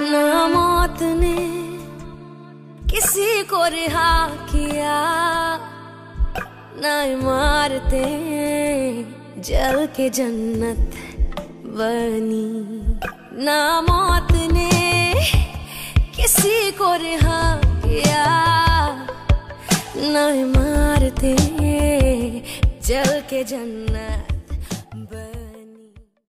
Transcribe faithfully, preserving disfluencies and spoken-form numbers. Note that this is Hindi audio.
ना मौत ने किसी को रिहा किया, ना इमारतें जल के जन्नत बनी। ना मौत ने किसी को रिहा किया, ना इमारतें जल के जन्नत